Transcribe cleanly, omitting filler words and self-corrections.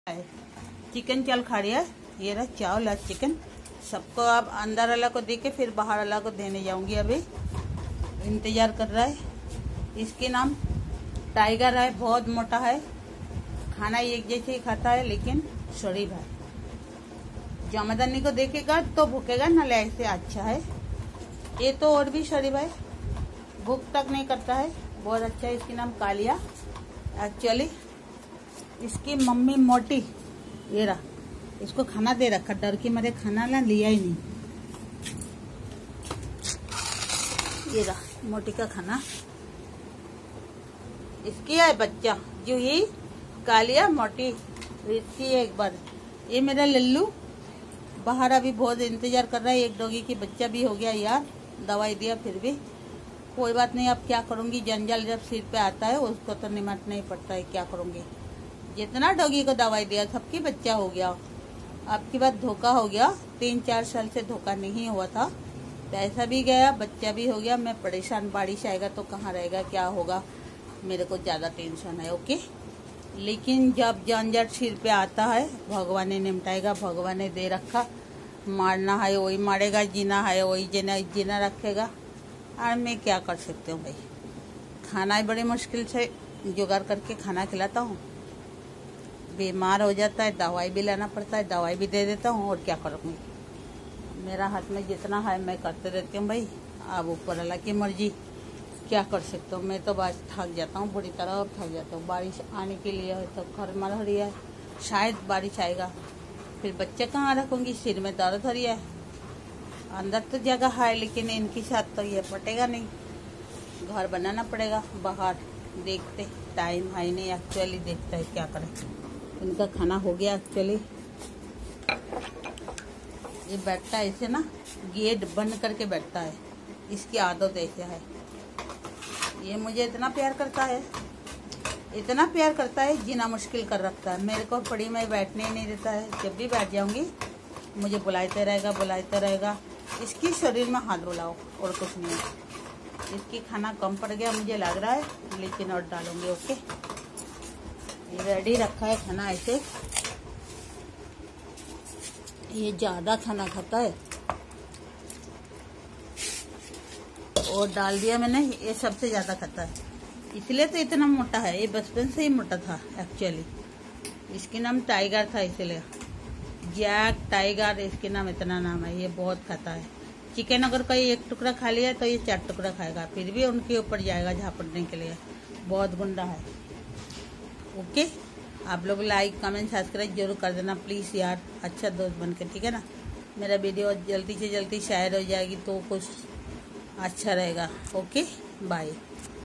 Chicken चल खा रही है। ये रहा चावल आज चिकन। सबको अब अंदर वाला को दे के फिर बाहर वाला को देने जाऊंगी। अभी इंतजार कर रहा है। इसके नाम टाइगर है, बहुत मोटा है, खाना एक जैसे ही खाता है लेकिन शरीफ है। जमादानी को देखेगा तो भूखेगा ना, ऐसे अच्छा है। ये तो और भी शरीफ है, भूख तक नहीं करता है, बहुत अच्छा है। इसके नाम कालिया। एक्चुअली इसकी मम्मी मोटी, ये रहा, इसको खाना दे रखा, डर के मारे खाना ना लिया ही नहीं। ये रहा मोटी का खाना। इसकी है बच्चा जूही, कालिया, मोटी। इसकी है एक बार। ये मेरा लल्लू बाहर अभी बहुत इंतजार कर रहा है। एक डॉगी की बच्चा भी हो गया यार, दवाई दिया फिर भी कोई बात नहीं। अब क्या करूंगी, जंजाल जब सिर पे आता है उसको तो निमटना ही पड़ता है। क्या करूंगी, जितना डॉगी को दवाई दिया सबकी बच्चा हो गया। आपकी बात धोखा हो गया, 3-4 साल से धोखा नहीं हुआ था। पैसा भी गया, बच्चा भी हो गया। मैं परेशान, बारिश आएगा तो कहाँ रहेगा, क्या होगा, मेरे को ज्यादा टेंशन है। ओके, लेकिन जब झंझट सिर पे आता है भगवान ने निपटाएगा। भगवान ने दे रखा, मारना है वही मारेगा, जीना है वही जीना रखेगा। और मैं क्या कर सकती हूँ भाई, खाना ही बड़ी मुश्किल से जुगाड़ करके खाना खिलाता हूँ। बीमार हो जाता है, दवाई भी लेना पड़ता है, दवाई भी दे देता हूँ। और क्या करूँगी, मेरा हाथ में जितना है मैं करते रहती हूँ भाई। अब ऊपर वाला की मर्जी, क्या कर सकता हूँ। मैं तो बस थक जाता हूँ, बुरी तरह थक जाता हूँ। बारिश आने के लिए है तो घर मर हो रही है, शायद बारिश आएगा, फिर बच्चे कहाँ रखूँगी, सिर में दर्द हो रही है। अंदर तो जगह है लेकिन इनके साथ तो ये पटेगा नहीं, घर बनाना पड़ेगा। बाहर देखते, टाइम है नहीं एक्चुअली, देखते है क्या करें। इनका खाना हो गया एक्चुअली। ये बैठता है ऐसे ना, गेट बंद करके बैठता है, इसकी आदत ऐसे है। ये मुझे इतना प्यार करता है, इतना प्यार करता है, जीना मुश्किल कर रखता है। मेरे को पड़ी में बैठने ही नहीं देता है। जब भी बैठ जाऊंगी मुझे बुलाते रहेगा। इसकी शरीर में हाथ रुलाओ और कुछ नहीं है। इसकी खाना कम पड़ गया मुझे लग रहा है, लेकिन और डालूंगी। ओके, ये रेडी रखा है खाना ऐसे। ये ज्यादा खाना खाता है और डाल दिया मैंने। ये सबसे ज्यादा खाता है, इसलिए तो इतना मोटा है। ये बचपन से ही मोटा था एक्चुअली। इसके नाम टाइगर था, इसलिए जैक टाइगर इसके नाम, इतना नाम है। ये बहुत खाता है चिकन। अगर कोई एक टुकड़ा खा लिया तो ये 4 टुकड़ा खाएगा, फिर भी उनके ऊपर जाएगा झापटने के लिए। बहुत गुंडा है। ओके, आप लोग लाइक कमेंट सब्सक्राइब जरूर कर देना प्लीज़ यार, अच्छा दोस्त बनकर, ठीक है ना। मेरा वीडियो जल्दी से जल्दी शेयर हो जाएगी तो कुछ अच्छा रहेगा। Okay, bye.